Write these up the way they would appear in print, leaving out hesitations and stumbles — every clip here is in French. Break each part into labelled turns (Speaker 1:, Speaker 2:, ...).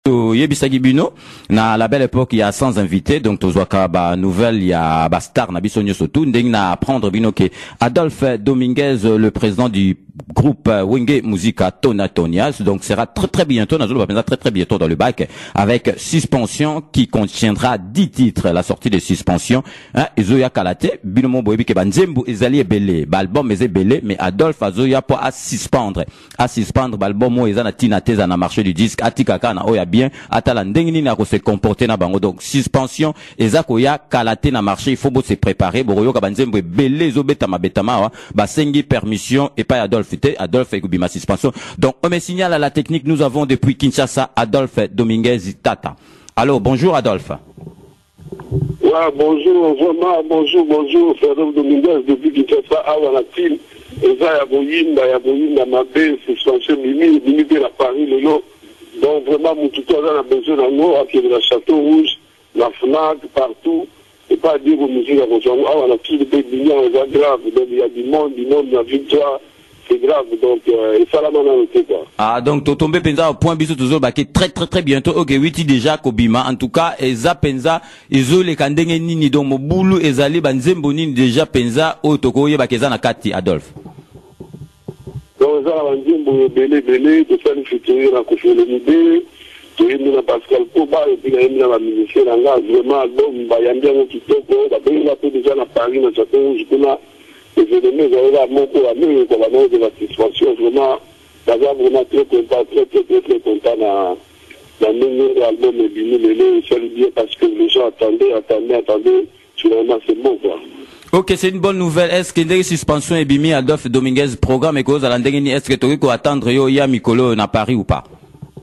Speaker 1: Yebisagi Bino, na la belle époque, il y a 100 invités, donc tozwaka ba nouvelle, il y a ba star na bisonyo sotu, ndeng na apprendre bino ke Adolphe Dominguez, le président du groupe Wenge Musica Tonatonias, donc sera très bientôt, très bientôt dans le bac, avec suspension qui contiendra 10 titres, la sortie de suspension, Ezoya Kalate, binomo boyebi ke banzembu ezali ebele, l'album eze belé, mais Adolphe azoya po à suspendre, l'album mo ezana tina teza na marché du disque, atikaka na oya bien atala ndengini na ko se comporter na bango, donc suspension ezakoya kalate na marché, il faut se préparer boroyo ka banzembo belé zo betama betama ba sengi permission et pas Adolphe ekubima suspension. Donc on me signale à la technique, nous avons depuis Kinshasa Adolphe Dominguez Tata. Alors bonjour Adolphe.
Speaker 2: Ouais, bonjour, vraiment, bonjour, Adolphe Dominguez depuis Kinshasa, Awanatil, Eza Yaboyinda, Mabé, suspension Mimi de la Paris, le lot. Donc vraiment, mon tuteur a besoin d'un mot, à pied de la Château Rouge, la FNAC, partout, et pas dire aux musiques à Rosemont, on a tous les pays de grave, donc il y a du monde, la victoire, c'est grave, donc, et ça la main quoi.
Speaker 1: Ah, donc, to tombe penza au point biso toujours, bah, qui très bientôt, ok, oui, déjà, Kobima, en tout cas, eza penza, ezo le kandenge nini, donc, mobulu, ezali, banzembo nini, déjà penza, o toko, ye, bah, keza na kati, Adolphe.
Speaker 2: Donc, ça, on dit, belé, de faire une future, à Kofi Olomide, de Yémi na Pascal Koba, et puis, Yémi na la musicienne, vraiment, album, bah, y'a bien un petit peu, bah, il a fait déjà na Paris, na Château Rouge, les éléments, ils ont mon pour la main, pour la main de la suspension, vraiment, vraiment très content, dans l'album, et bien, c'est bien, parce que les gens attendaient, finalement, c'est bon, quoi.
Speaker 1: Ok, c'est une bonne nouvelle. Est-ce que les suspensions et bimi Adolphe Dominguez programme et cause à l'endengeni, est-ce que tu peux attendre yo ya Mikolo na Paris ou pas?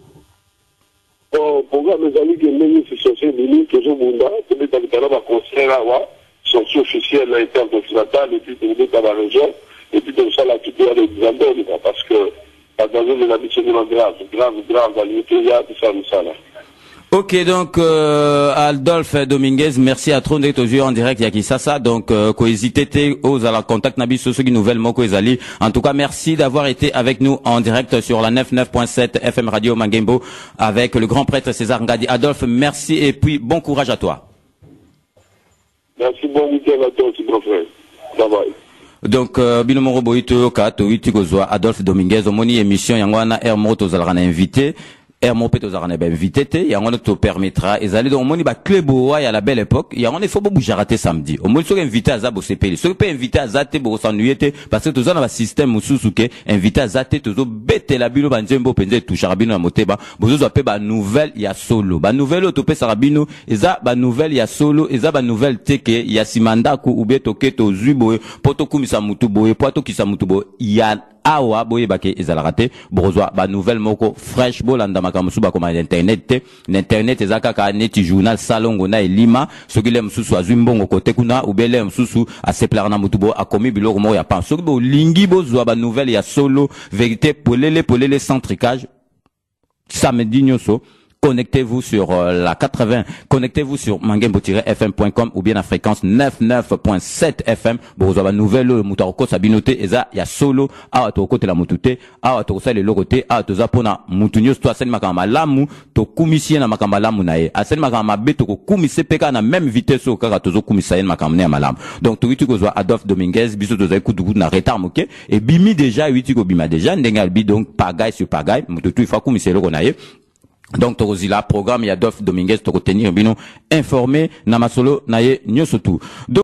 Speaker 2: Bon, programme les amis qui ont suspension bimi toujours bunda, peut-être dans le canal va concert là, sortie officielle a été en continental et puis peut-être dans la région et puis comme ça la toute est des parce que la danger de l'habitude grave dans l'immédiat tout ça là.
Speaker 1: Ok, donc Adolphe Dominguez, merci à trop d'être aux yeux en direct Yakisasa. Donc hésitez aux à la contact Nabi sur ce qui nouvelle moko ezali. En tout cas, merci d'avoir été avec nous en direct sur la 99.7 FM Radio Mangembo avec le grand prêtre César Ngadi. Adolphe, merci et puis bon courage à toi.
Speaker 2: Merci, bon week-end à toi aussi, mon frère. Bye bye.
Speaker 1: Donc binomoro boito kato witi kozwa Adolphe Dominguez omoni émission yangwana air moto zalana invité. Hermo Peto Zarane ben invité, yango te permettra, et aller dans moni ba club à la belle époque, yango ne faut pas bouger rater samedi. Au moins, ceux invité à Zabo CPL, ceux qui invité à Zate pour s'ennuyer, parce que tous on a un système mususuke, invité à Zate, tous bête la bilo banjembo pende tout charabino à moteba, bozo appelle ba nouvelle ya solo, ba nouvelle autope sarabino, eza ba nouvelle ya solo, eza ba nouvelle teke ya simandaku ou beto keto zubo, poto kumisa mutubo, poto kisa mutubo, ya awa boye bake ezalarate borozwa ba nouvelle moko fresh bolanda makamusu ba koma internet ezaka ka neti journal salongo na elima soki le msusu azumbongo kote kuna ubele msusu aseplar na mutubo akomi biloko mo ya pan soki bo lingi bozwa ba nouvelle ya solo vérité polele centricage samedi nyoso. Connectez-vous sur la 80, connectez-vous sur mangembo-fm.com ou bien la fréquence 99.7 FM. Bon, vous avez une nouvelle mutaroko sabinote eza ya solo awa to kote la mutute awa to sale le côté awa to zapona mutunyo to aseni makama lamu to kumisie na makama lamu na ye aseni makama beto ko kumise peka na même vitesse au kaka to zo kumisa ye makama ne malamu. Donc to ko zo Adolphe Dominguez biso to za kudu na retard moke et bimi déjà witi ko bima déjà ndenga bi donc pagaille sur pagaille mututu il faut kumise le konaye. Donc, Torozila, programme, Adolphe Dominguez, Toro tenir, bino, informé, Namasolo, Naye, Nyosotu.